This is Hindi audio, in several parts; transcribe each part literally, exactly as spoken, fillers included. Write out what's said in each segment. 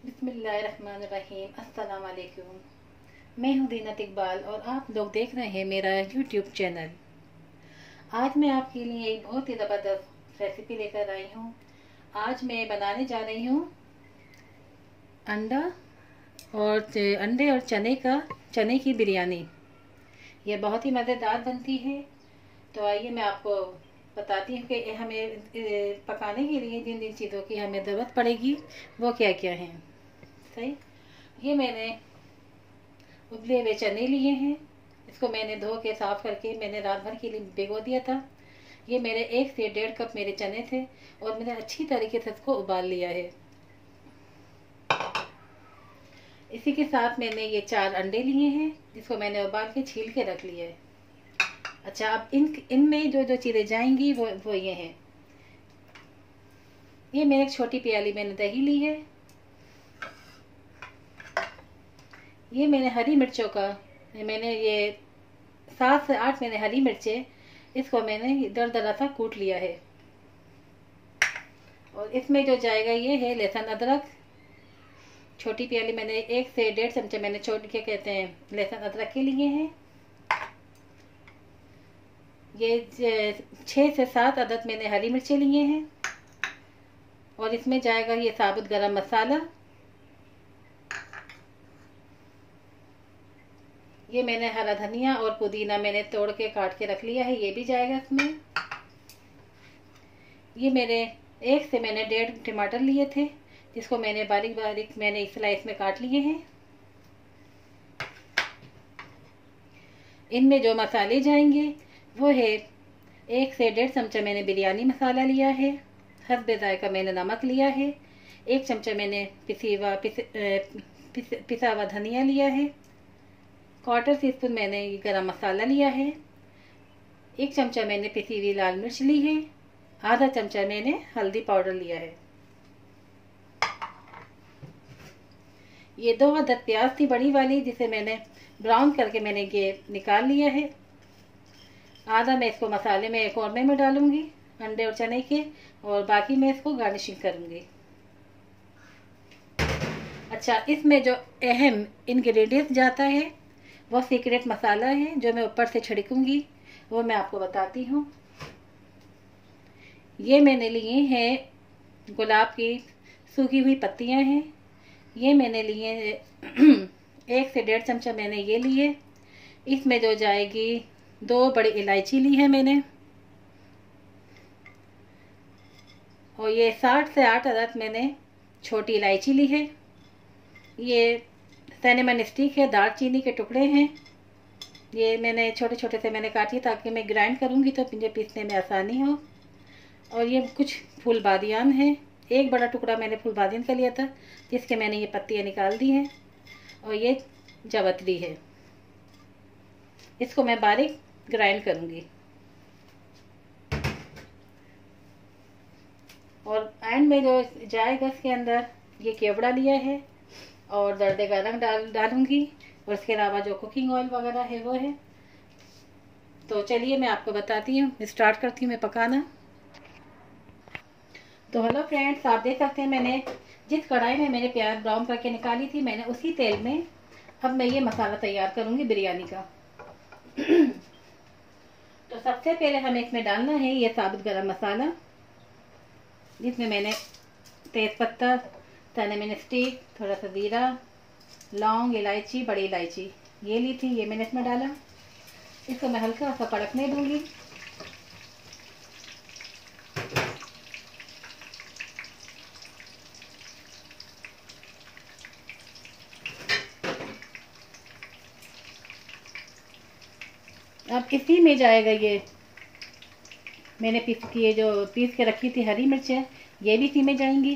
बिस्मिल्लाहिर्रहमानिर्रहीम। अस्सलाम वालेकुम। मैं हूँ दीनत इकबाल और आप लोग देख रहे हैं मेरा यूट्यूब चैनल। आज मैं आपके लिए एक बहुत ही ज़बरदस्त रेसिपी लेकर आई हूँ। आज मैं बनाने जा रही हूँ अंडा और अंडे और चने का चने की बिरयानी। यह बहुत ही मज़ेदार बनती है। तो आइए मैं आपको बताती हूँ कि हमें पकाने के लिए जिन जिन चीज़ों की हमें ज़रूरत पड़ेगी वो क्या क्या हैं। सही, ये मैंने उबले हुए चने लिए हैं। इसको मैंने धो के साफ़ करके मैंने रात भर के लिए भिगो दिया था। ये मेरे एक से डेढ़ कप मेरे चने थे और मैंने अच्छी तरीके से इसको उबाल लिया है। इसी के साथ मैंने ये चार अंडे लिए हैं जिसको मैंने उबाल के छील के रख लिया है। अच्छा, अब इन इनमें जो जो चीज़ें जाएंगी वो वो ये हैं। ये मैंने एक छोटी प्याली मैंने दही ली है। ये मैंने हरी मिर्चों का मैंने ये सात से आठ मैंने हरी मिर्चें इसको मैंने दर दरा सा कूट लिया है। और इसमें जो जाएगा ये है लहसुन अदरक। छोटी प्याली मैंने एक से डेढ़ चमचे मैंने छोटे के कहते हैं लहसुन अदरक के लिए हैं। ये छः से सात अदद मैंने हरी मिर्चें लिए हैं। और इसमें जाएगा ये साबुत गरम मसाला। ये मैंने हरा धनिया और पुदीना मैंने तोड़ के काट के रख लिया है, ये भी जाएगा इसमें। ये मेरे एक से मैंने डेढ़ टमाटर लिए थे जिसको मैंने बारीक बारीक मैंने स्लाइस में काट लिए हैं। इनमें जो मसाले जाएंगे वो है एक से डेढ़ चमचा मैंने बिरयानी मसाला लिया है। हस्बे जायका मैंने नमक लिया है। एक चमचा मैंने पिसी हुआ पिस, पिस, पिसा हुआ धनिया लिया है। क्वार्टर टी स्पून मैंने गरम मसाला लिया है। एक चमचा मैंने पिसी हुई लाल मिर्च ली है। आधा चमचा मैंने हल्दी पाउडर लिया है। ये दो अदद प्याज थी बड़ी वाली जिसे मैंने ब्राउन करके मैंने ये निकाल लिया है। आधा मैं इसको मसाले में कौरमे में डालूंगी अंडे और चने के, और बाकी मैं इसको गार्निशिंग करूंगी। अच्छा, इसमें जो अहम इंग्रेडिएंट्स जाता है वो सीक्रेट मसाला है जो मैं ऊपर से छिड़कूंगी, वो मैं आपको बताती हूँ। ये मैंने लिए हैं गुलाब की सूखी हुई पत्तियां हैं। ये मैंने लिए एक से डेढ़ चमचा मैंने ये लिए। इसमें जो जाएगी दो बड़ी इलायची ली है मैंने। और ये साठ से आठ अदद मैंने छोटी इलायची ली है। ये सिनेमन स्टिक है, दालचीनी के टुकड़े हैं। ये मैंने छोटे छोटे से मैंने काटी ताकि मैं ग्राइंड करूँगी तो मुझे पीसने में आसानी हो। और ये कुछ फूल बादियान है। एक बड़ा टुकड़ा मैंने फूल बादियान का लिया था जिसके मैंने ये पत्तियाँ निकाल दी हैं। और ये जावित्री है, इसको मैं बारीक ग्राइंड करूँगी। और एंड में जो जाएगा इसके अंदर ये केवड़ा लिया है और दर्दे का रंग डाल डालूँगी। और इसके अलावा जो कुकिंग ऑयल वगैरह है वो है। तो चलिए मैं आपको बताती हूँ, स्टार्ट करती हूँ मैं पकाना। तो हेलो फ्रेंड्स, आप देख सकते हैं मैंने जिस कढ़ाई में मैंने प्याज ब्राउन करके निकाली थी मैंने उसी तेल में अब मैं ये मसाला तैयार करूँगी बिरयानी का। तो सबसे पहले हमें इसमें डालना है ये साबुत गरम मसाला जिसमें मैंने तेज़पत्ता, सिनेमन स्टिक, थोड़ा सा ज़ीरा, लौंग, इलायची, बड़ी इलायची ये ली थी, ये मैंने इसमें डाला। इसको मैं हल्का सा कड़कने दूँगी। अब इसी में जाएगा ये मैंने पीस की जो पीस के रखी थी हरी मिर्चें, ये भी इसी में जाएंगी।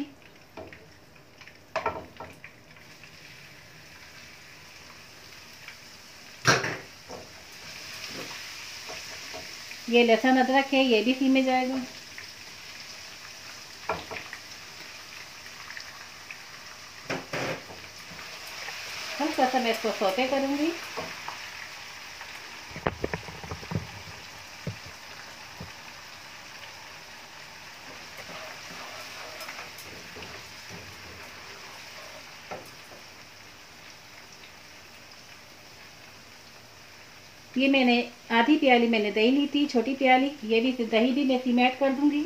ये लहसुन अदरक है, ये भी इसी में जाएगा। हल्का सा मैं इसको सौते करूँगी। ये मैंने आधी प्याली मैंने दही ली थी, छोटी प्याली। ये भी दही भी मैं इसी में ऐड कर दूंगी।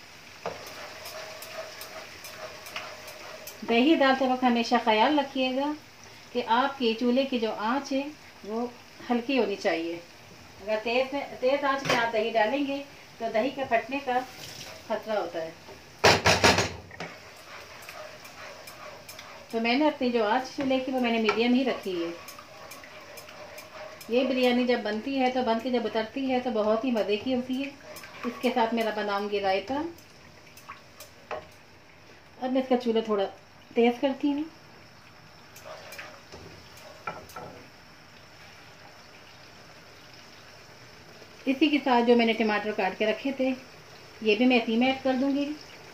दही डालते वक्त हमेशा ख्याल रखिएगा कि आपके चूल्हे की जो आंच है वो हल्की होनी चाहिए। अगर तेज में तेज आंच में आप दही डालेंगे तो दही के फटने का खतरा होता है। तो मैंने अपनी जो आंच चूल्हे की वो मैंने मीडियम ही रखी है। ये बिरयानी जब बनती है तो बन के जब उतरती है तो बहुत ही मज़े की होती है। इसके साथ मेरा बनाऊंगी रायता। अब मैं इसका चूल्हा थोड़ा तेज करती हूँ। इसी के साथ जो मैंने टमाटर काट के रखे थे ये भी मैं इसी में ऐड कर दूंगी।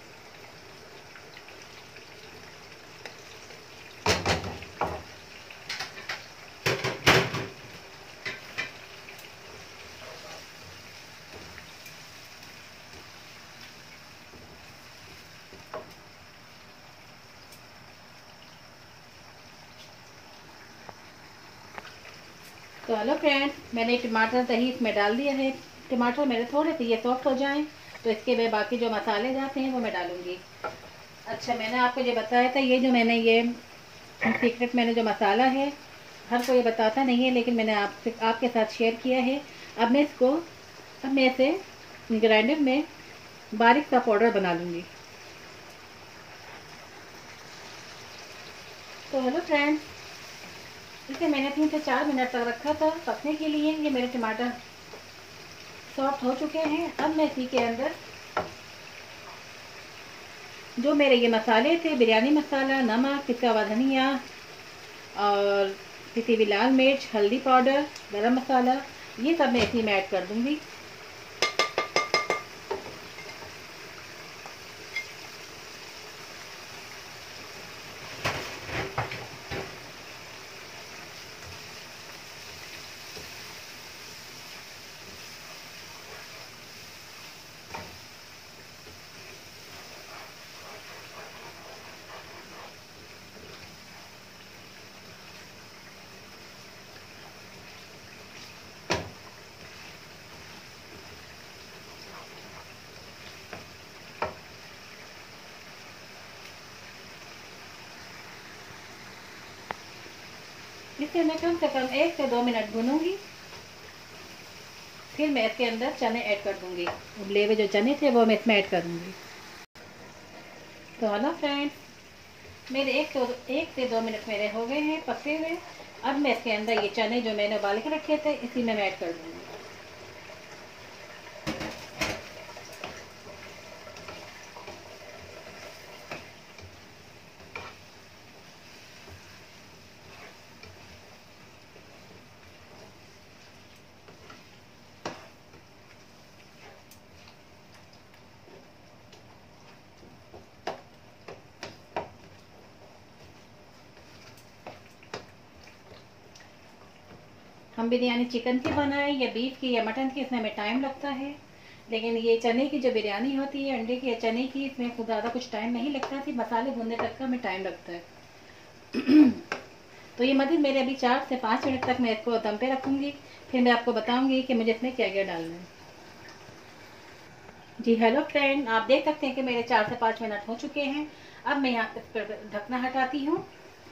तो हेलो फ्रेंड्स, मैंने टमाटर दही इसमें डाल दिया है। टमाटर मेरे थोड़े से ये सॉफ्ट हो जाएं तो इसके में बाकी जो मसाले जाते हैं वो मैं डालूंगी। अच्छा, मैंने आपको ये बताया था, ये जो मैंने ये सीक्रेट मैंने जो मसाला है, हर कोई बताता नहीं है लेकिन मैंने आपसे आपके साथ शेयर किया है। अब मैं इसको अब मैं इसे ग्राइंडर में बारीक सा पाउडर बना लूँगी। तो हेलो फ्रेंड्स, इसे मैंने तीन से चार मिनट तक रखा था पकने के लिए। ये मेरे टमाटर सॉफ्ट हो चुके हैं। अब मैं इसी के अंदर जो मेरे ये मसाले थे, बिरयानी मसाला, नमक, पिसा हुआ धनिया और पिसी हुई लाल मिर्च, हल्दी पाउडर, गरम मसाला, ये सब मैं इसी में ऐड कर दूंगी। इसे मैं कम से कम एक से दो मिनट भूनूंगी। फिर मैं इसके अंदर चने ऐड कर दूंगी। उबले हुए जो चने थे वो मैं इसमें ऐड कर दूंगी। तो हेलो फ्रेंड्स, मेरे एक तो एक से दो मिनट मेरे हो गए हैं पके हुए। अब मैं इसके अंदर ये चने जो मैंने उबाल के रखे थे इसी में मैं ऐड कर दूंगी। हम बिरयानी चिकन की बनाएं या बीफ की या मटन की, इसमें हमें टाइम लगता है। लेकिन ये चने की जो बिरयानी होती है, अंडे की या चने की, इसमें खुद ज़्यादा कुछ टाइम नहीं लगता थी। मसाले भूनने तक का हमें टाइम लगता है। तो ये मदद मेरे अभी चार से पाँच मिनट तक मैं इसको दम पे रखूँगी। फिर मैं आपको बताऊँगी कि मुझे इसमें क्या क्या डालना है। जी हेलो फ्रेंड, आप देख सकते हैं कि मेरे चार से पाँच मिनट हो चुके हैं। अब मैं यहाँ इस पर ढकना हटाती हूँ।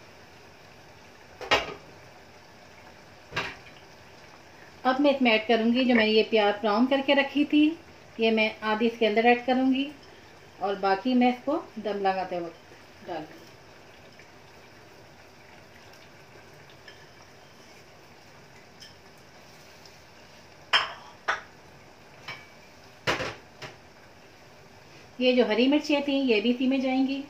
अब मैं इसमें ऐड करूँगी जो मैंने ये प्याज ब्राउन करके रखी थी, ये मैं आधी इसके अंदर ऐड करूँगी और बाकी मैं इसको दम लगाते वक्त डाल दूँगी। ये जो हरी मिर्चियाँ थी ये भी इसी में जाएंगी।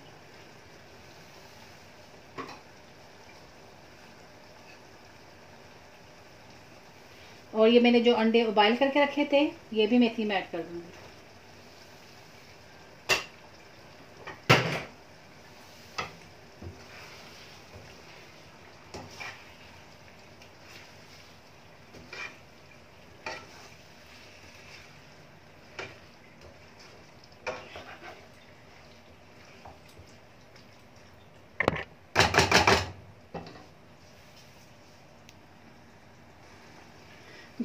और ये मैंने जो अंडे उबाल करके रखे थे ये भी मैं इसी में ऐड कर दूँगी।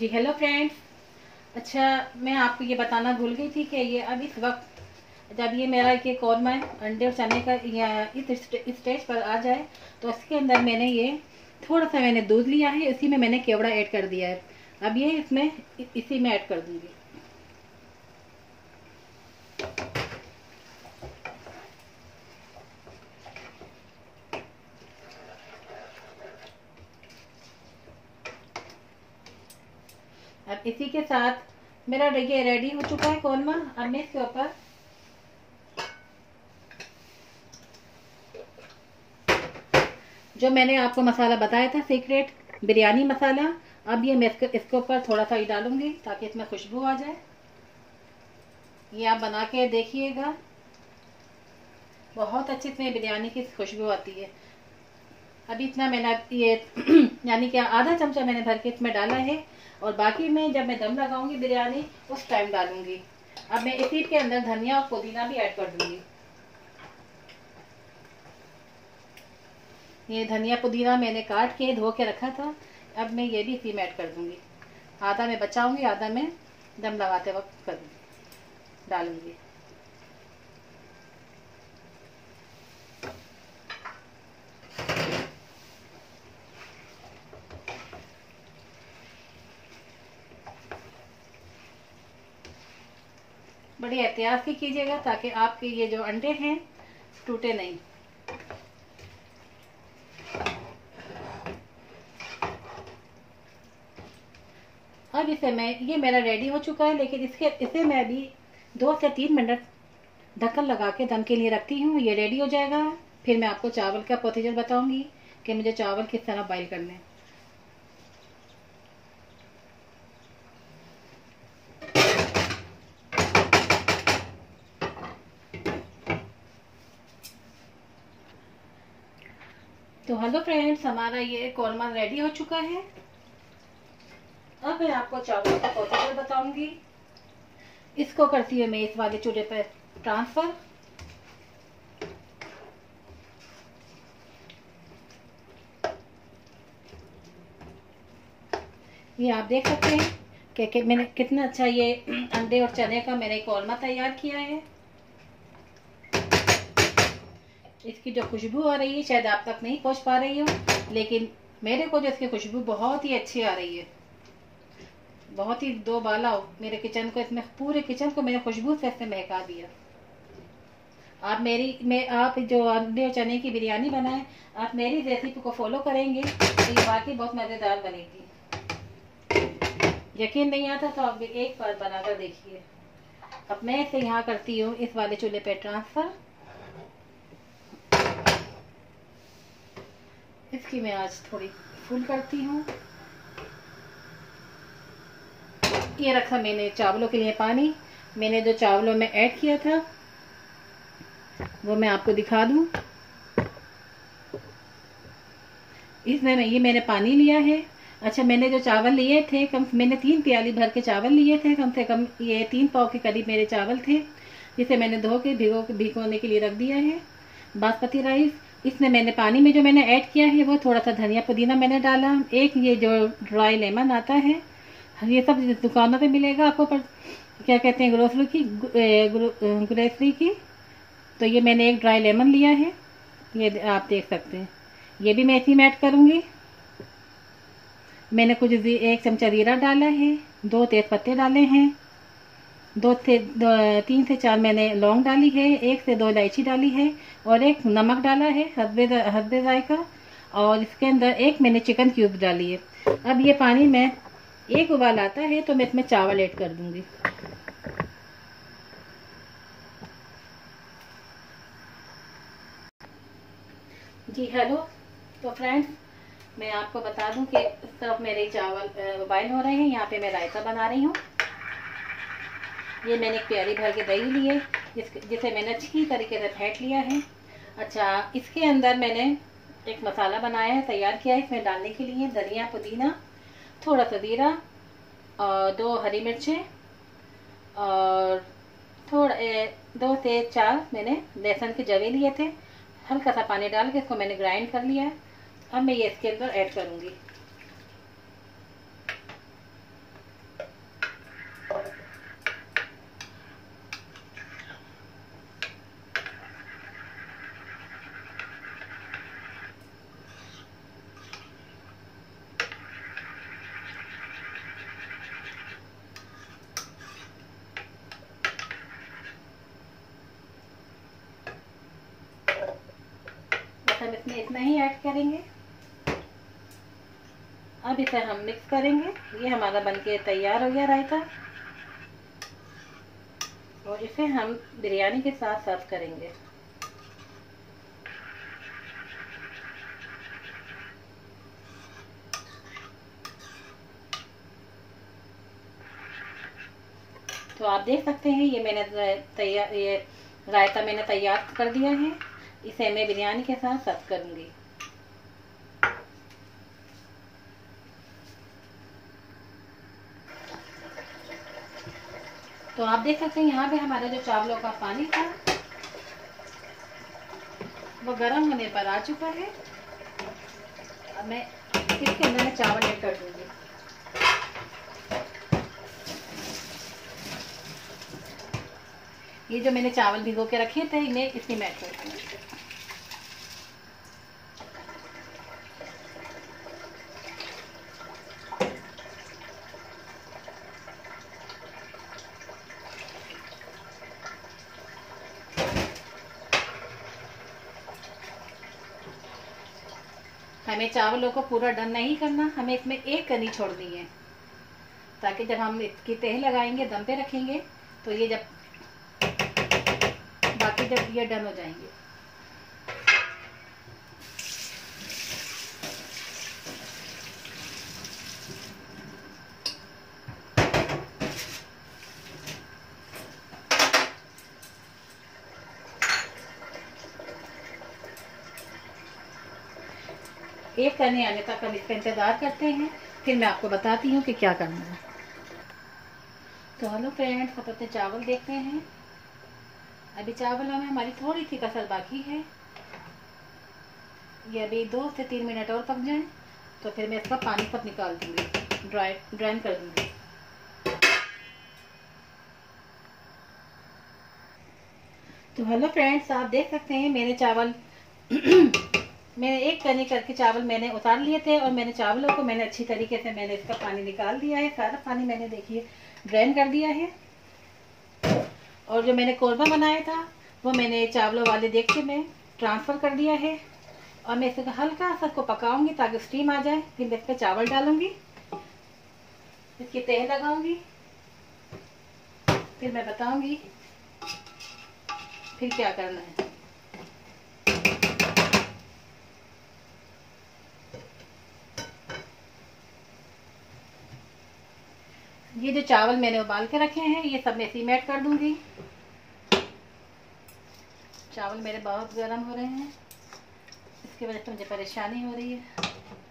जी हेलो फ्रेंड्स। अच्छा, मैं आपको ये बताना भूल गई थी कि ये अब इस वक्त जब ये मेरा ये कौरमा अंडे और चने का या इस स्टेज पर आ जाए तो इसके अंदर मैंने ये थोड़ा सा मैंने दूध लिया है, इसी में मैंने केवड़ा ऐड कर दिया है। अब ये इसमें इसी में ऐड कर दूंगी। अब इसी के साथ मेरा ये रेडी हो चुका है कौरमा। अब मैं इसके ऊपर जो मैंने आपको मसाला बताया था सीक्रेट बिरयानी मसाला, अब ये मैं इसके ऊपर थोड़ा सा ही डालूंगी ताकि इसमें खुशबू आ जाए। ये आप बना के देखिएगा, बहुत अच्छी इसमें बिरयानी की खुशबू आती है। अभी इतना मैंने ये यानी कि आधा चमचा मैंने भर के इसमें डाला है और बाकी में जब मैं दम लगाऊंगी बिरयानी उस टाइम डालूंगी। अब मैं इसी के अंदर धनिया और पुदीना भी ऐड कर दूंगी। ये धनिया पुदीना मैंने काट के धो के रखा था, अब मैं ये भी इसी में ऐड कर दूंगी। आधा मैं बचाऊंगी, आधा मैं दम लगाते वक्त कर डालूंगी। बड़ी एहतियात से कीजिएगा ताकि आपके ये जो अंडे हैं टूटे नहीं। अब इसे मैं ये मेरा रेडी हो चुका है, लेकिन इसके इसे मैं अभी दो से तीन मिनट ढक्कन लगा के दम के लिए रखती हूँ। ये रेडी हो जाएगा, फिर मैं आपको चावल का प्रोसीजर बताऊंगी कि मुझे चावल किस तरह बॉईल करने हैं। तो हेलो फ्रेंड्स, हमारा ये कौरमा रेडी हो चुका है। अब मैं आपको चावल का प्रोसीजर बताऊंगी। इसको करती हूँ मैं इस वाले चूल्हे पर ट्रांसफर। ये आप देख सकते हैं कि, कि मैंने कितना अच्छा ये अंडे और चने का मैंने कौरमा तैयार किया है। इसकी जो खुशबू आ रही है शायद आप तक नहीं पहुंच पा रही हो, लेकिन मेरे को जो इसकी खुशबू बहुत ही अच्छी आ रही है। बहुत ही दो बाला मेरे किचन को, इसमें पूरे किचन को मेरे खुशबू से इसने महका दिया। आप मेरी मैं आप जो अंडे और चने की बिरयानी बनाएं, आप मेरी रेसिपी को फॉलो करेंगे तो ये वाकई बहुत मज़ेदार बनेगी। यकीन नहीं आता तो आप एक बार बनाकर देखिए। अब मैं इसे यहाँ करती हूँ इस वाले चूल्हे पे ट्रांसफर। इसकी मैं आज थोड़ी फुल करती हूँ। ये रखा मैंने चावलों के लिए पानी। मैंने जो चावलों में ऐड किया था वो मैं आपको दिखा दूं। इसमें मैं ये मैंने पानी लिया है। अच्छा, मैंने जो चावल लिए थे कम मैंने तीन प्याली भर के चावल लिए थे, कम से कम ये तीन पाव के करीब मेरे चावल थे, जिसे मैंने धो के भिगो के भिगोने के लिए रख दिया है। बासमती राइस, इसमें मैंने पानी में जो मैंने ऐड किया है वो थोड़ा सा धनिया पुदीना मैंने डाला। एक ये जो ड्राई लेमन आता है, ये सब दुकानों पे मिलेगा आपको, पर क्या कहते हैं ग्रोसरी की ग्रोसरी की। तो ये मैंने एक ड्राई लेमन लिया है, ये आप देख सकते हैं। ये भी मैं इसी में ऐड करूँगी। मैंने कुछ एक चमचा जीरा डाला है, दो तेज पत्ते डाले हैं, दो से दो, तीन से चार मैंने लौंग डाली है, एक से दो इलायची डाली है और एक नमक डाला है हस्बे हस्बे जायका। और इसके अंदर एक मैंने चिकन क्यूब डाली है। अब ये पानी में एक उबाल आता है तो मैं इसमें चावल ऐड कर दूंगी। जी हेलो। तो फ्रेंड्स, मैं आपको बता दूं कि इस तरफ मेरे चावल बॉयल हो रहे हैं। यहाँ पे मैं रायता बना रही हूँ। ये मैंने एक प्याली भर के दही ली है, जिस जिसे मैंने अच्छी तरीके से फेंट लिया है। अच्छा, इसके अंदर मैंने एक मसाला बनाया है, तैयार किया है। इसमें डालने के लिए धनिया पुदीना, थोड़ा सा जीरा और दो हरी मिर्चें और थोड़ा दो से चार मैंने लहसुन के जवे लिए थे। हल्का सा पानी डाल के इसको मैंने ग्राइंड कर लिया है। अब मैं ये इसके अंदर ऐड करूँगी। अब इसमें इतना ही ऐड करेंगे। अब इसे हम मिक्स करेंगे। ये हमारा बनके तैयार हो गया रायता, और इसे हम बिरयानी के साथ सर्व करेंगे। तो आप देख सकते हैं ये मैंने तैयार ये रायता मैंने तैयार कर दिया है। इसे मैं बिरयानी के साथ सर्व करूंगी। तो आप देख सकते हैं यहाँ पे हमारा जो चावलों का पानी था वो गर्म होने पर आ चुका है। अब मैं इसके अंदर में चावल ऐड कर दूंगी। ये जो मैंने चावल भिगो के रखे थे मैं इसमें ऐड कर दूंगी। हमें चावलों को पूरा डन नहीं करना, हमें इसमें एक कनी छोड़नी है, ताकि जब हम इसकी तह लगाएंगे दम पे रखेंगे तो ये जब बाकी जब ये डन हो जाएंगे। एक करने आने तक हम इसका इंतज़ार करते हैं, फिर मैं आपको बताती हूँ कि क्या करना है। तो हेलो फ्रेंड्स, अब अपने चावल देखते हैं। अभी चावलों में हमारी थोड़ी सी कसर बाकी है। ये अभी दो से तीन मिनट और पक जाएं तो फिर मैं इसका पानी सब निकाल दूंगी, ड्राई ड्राइन कर दूंगी। तो हेलो फ्रेंड्स, आप देख सकते हैं मेरे चावल मैंने एक करनी करके चावल मैंने उतार लिए थे, और मैंने चावलों को मैंने अच्छी तरीके से मैंने इसका पानी निकाल दिया है। सारा पानी मैंने देखिए ड्रेन कर दिया है। और जो मैंने कोरमा बनाया था वो मैंने चावलों वाले देगचे में ट्रांसफ़र कर दिया है, और मैं इसे हल्का सा को पकाऊंगी ताकि स्टीम आ जाए। फिर मैं इस पर चावल डालूंगी, इसकी तह लगाऊंगी, फिर मैं बताऊंगी फिर क्या करना है। ये जो चावल मैंने उबाल के रखे हैं ये सब मैं इसी में ऐड कर दूंगी। चावल मेरे बहुत गर्म हो रहे हैं, इसकी वजह से मुझे परेशानी हो रही है।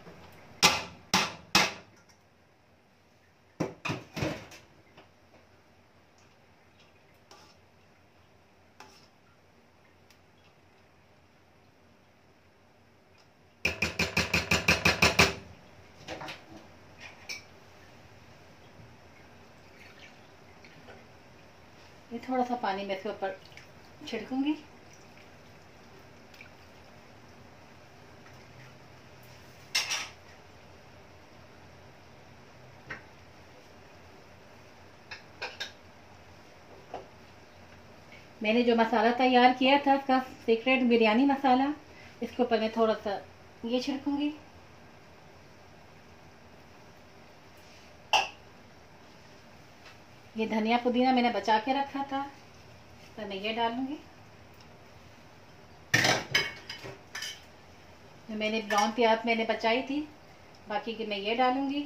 ये थोड़ा सा पानी मैं इसके ऊपर छिड़कूंगी। मैंने जो मसाला तैयार किया था इसका सीक्रेट बिरयानी मसाला, इसके ऊपर मैं थोड़ा सा ये छिड़कूंगी। ये धनिया पुदीना मैंने बचा के रखा था तो मैं ये डालूंगी। मैंने ब्राउन प्याज मैंने बचाई थी, बाकी की मैं ये डालूंगी।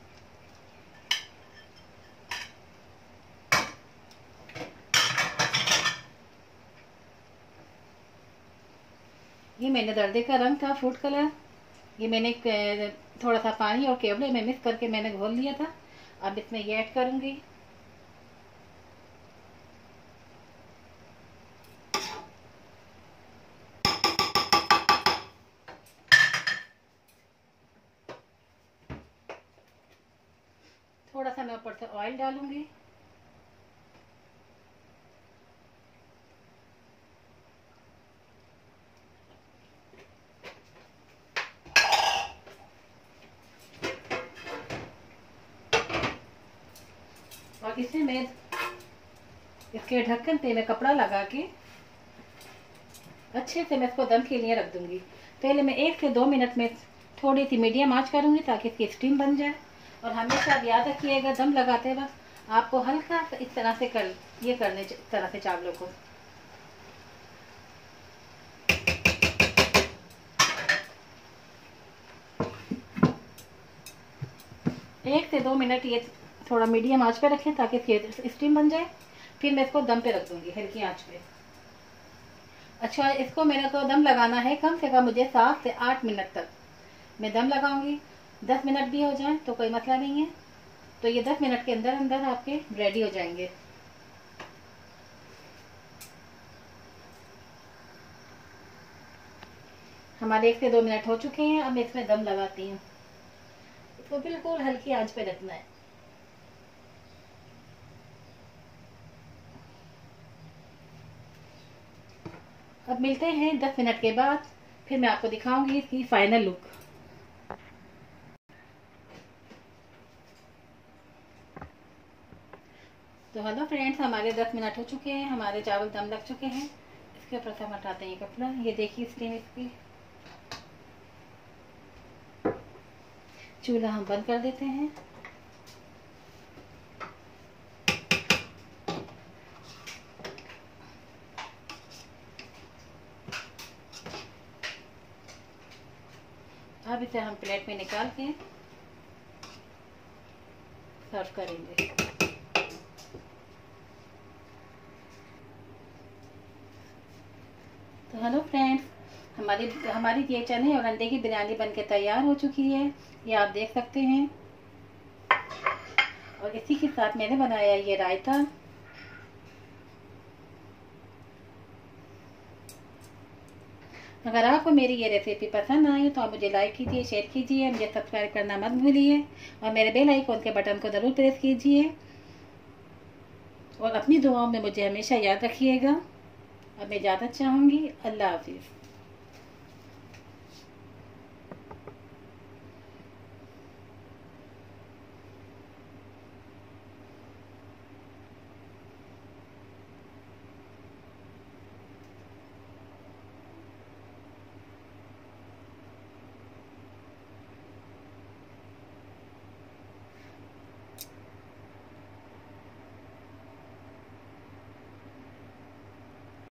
ये मैंने दर्दे का रंग था फूड कलर, ये मैंने थोड़ा सा पानी और केवड़े में मिक्स करके मैंने घोल लिया था। अब इसमें ये ऐड करूंगी। थोड़ा सा मैं ऊपर से ऑयल डालूंगी। और इसे मैं इसके ढक्कन पे मैं कपड़ा लगा के अच्छे से मैं इसको दम के लिए रख दूंगी। पहले मैं एक से दो मिनट में थोड़ी सी मीडियम आंच करूंगी ताकि इसकी स्टीम बन जाए। और हमेशा आप याद रखिएगा दम लगाते वक्त आपको हल्का सा इस तरह से कर ये करने इस तरह से चावलों को। एक से दो मिनट ये थोड़ा मीडियम आंच पे रखें ताकि इसकी स्टीम बन जाए। फिर मैं इसको दम पे रख दूंगी हल्की आंच पे। अच्छा, इसको मेरे को दम लगाना है कम से कम मुझे सात से आठ मिनट तक मैं दम लगाऊंगी। दस मिनट भी हो जाए तो कोई मसला नहीं है। तो ये दस मिनट के अंदर अंदर आपके रेडी हो जाएंगे। हमारे एक से दो मिनट हो चुके हैं। अब मैं इसमें दम लगाती हूँ। इसको बिल्कुल हल्की आंच पे रखना है। अब मिलते हैं दस मिनट के बाद। फिर मैं आपको दिखाऊंगी इसकी फाइनल लुक। तो हेलो फ्रेंड्स, हमारे दस मिनट हो चुके हैं। हमारे चावल दम लग चुके हैं। इसके ऊपर से हम हटाते हैं ये कपड़ा। ये देखिए स्टीम इसकी। चूल्हा हम बंद कर देते हैं। अब इसे हम प्लेट में निकाल के सर्व करेंगे। तो हेलो फ्रेंड्स, हमारी हमारी ये चने और अंडे की बिरयानी बनके तैयार हो चुकी है। ये आप देख सकते हैं। और इसी के साथ मैंने बनाया ये रायता। अगर आपको मेरी ये रेसिपी पसंद आई तो आप मुझे लाइक कीजिए, शेयर कीजिए, मुझे सब्सक्राइब करना मत भूलिए और मेरे बेल आइकन के बटन को ज़रूर प्रेस कीजिए। और अपनी दुआओं में मुझे हमेशा याद रखिएगा। अब मैं इजाज़त चाहूँगी। अल्लाह हाफिज़।